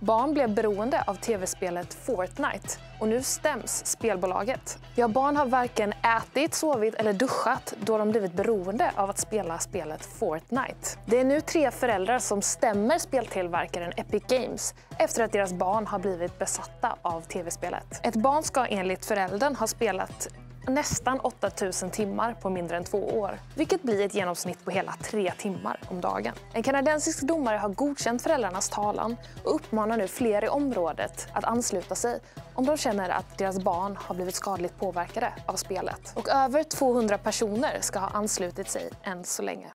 Barn blev beroende av tv-spelet Fortnite och nu stäms spelbolaget. Ja, barn har varken ätit, sovit eller duschat då de blivit beroende av att spela spelet Fortnite. Det är nu 3 föräldrar som stämmer speltillverkaren Epic Games efter att deras barn har blivit besatta av tv-spelet. Ett barn ska enligt föräldern ha spelat nästan 8000 timmar på mindre än 2 år, vilket blir ett genomsnitt på hela 3 timmar om dagen. En kanadensisk domare har godkänt föräldrarnas talan och uppmanar nu fler i området att ansluta sig om de känner att deras barn har blivit skadligt påverkade av spelet. Och över 200 personer ska ha anslutit sig än så länge.